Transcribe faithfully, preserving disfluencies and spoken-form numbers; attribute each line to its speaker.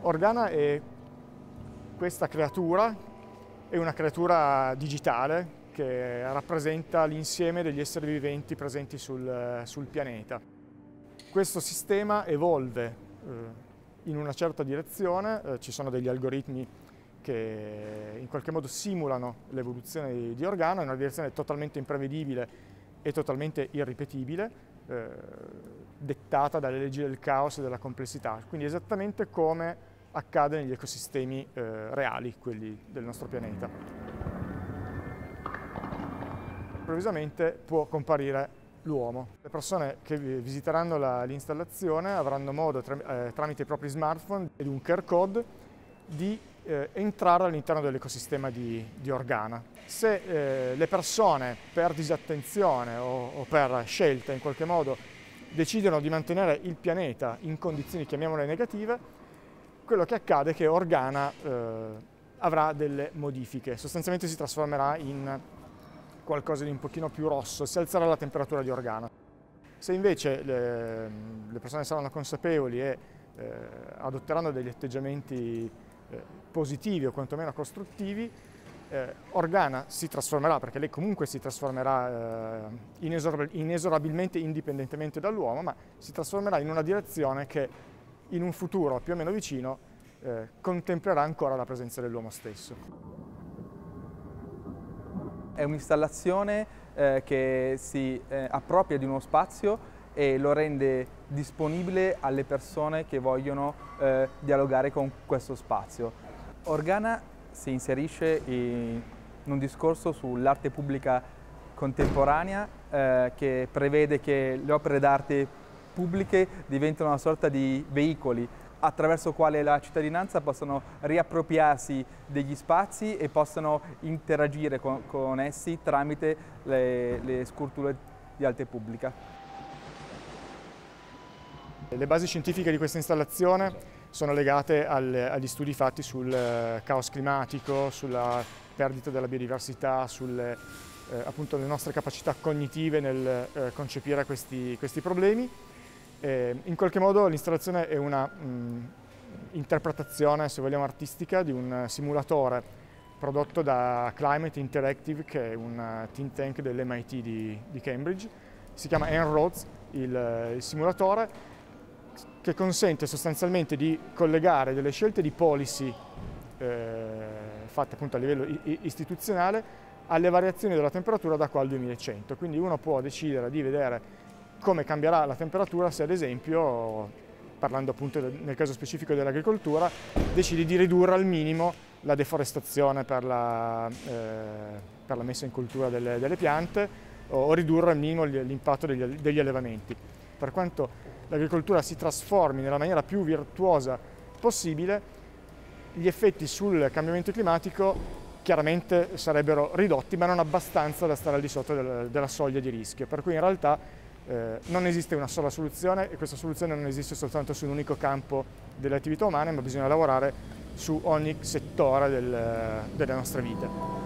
Speaker 1: Organa è questa creatura, è una creatura digitale che rappresenta l'insieme degli esseri viventi presenti sul, sul pianeta. Questo sistema evolve eh, in una certa direzione, eh, ci sono degli algoritmi che in qualche modo simulano l'evoluzione di, di Organa, è una direzione totalmente imprevedibile e totalmente irripetibile, eh, dettata dalle leggi del caos e della complessità, quindi esattamente come accade negli ecosistemi eh, reali, quelli del nostro pianeta. Improvvisamente può comparire l'uomo. Le persone che visiteranno l'installazione avranno modo, tra, eh, tramite i propri smartphone ed un Q R code, di eh, entrare all'interno dell'ecosistema di, di Organa. Se eh, le persone, per disattenzione o, o per scelta in qualche modo, decidono di mantenere il pianeta in condizioni, chiamiamole, negative, quello che accade è che Organa eh, avrà delle modifiche, sostanzialmente si trasformerà in qualcosa di un pochino più rosso, si alzerà la temperatura di Organa. Se invece le, le persone saranno consapevoli e eh, adotteranno degli atteggiamenti eh, positivi o quantomeno costruttivi, eh, Organa si trasformerà, perché lei comunque si trasformerà eh, inesorabil- inesorabilmente indipendentemente dall'uomo, ma si trasformerà in una direzione che in un futuro più o meno vicino eh, contemplerà ancora la presenza dell'uomo stesso.
Speaker 2: È un'installazione eh, che si eh, appropria di uno spazio e lo rende disponibile alle persone che vogliono eh, dialogare con questo spazio. Organa si inserisce in un discorso sull'arte pubblica contemporanea eh, che prevede che le opere d'arte pubbliche diventano una sorta di veicoli attraverso il quale la cittadinanza possono riappropriarsi degli spazi e possano interagire con, con essi tramite le, le sculture di arte pubblica.
Speaker 1: Le basi scientifiche di questa installazione sono legate al, agli studi fatti sul caos climatico, sulla perdita della biodiversità, sulle eh, appunto, le nostre capacità cognitive nel eh, concepire questi, questi problemi. Eh, in qualche modo l'installazione è una mh, interpretazione, se vogliamo, artistica di un simulatore prodotto da Climate Interactive, che è un think tank dell'M I T di, di Cambridge. Si chiama En-ROADS il, il simulatore, che consente sostanzialmente di collegare delle scelte di policy eh, fatte appunto a livello istituzionale alle variazioni della temperatura da qua al duemilacento. Quindi uno può decidere di vedere come cambierà la temperatura se, ad esempio, parlando appunto nel caso specifico dell'agricoltura, decidi di ridurre al minimo la deforestazione per la, eh, per la messa in cultura delle, delle piante o, o ridurre al minimo l'impatto degli, degli allevamenti. Per quanto l'agricoltura si trasformi nella maniera più virtuosa possibile, gli effetti sul cambiamento climatico chiaramente sarebbero ridotti, ma non abbastanza da stare al di sotto del, della soglia di rischio, per cui in realtà Eh, non esiste una sola soluzione e questa soluzione non esiste soltanto su un unico campo delle attività umane, ma bisogna lavorare su ogni settore del, delle nostre vite.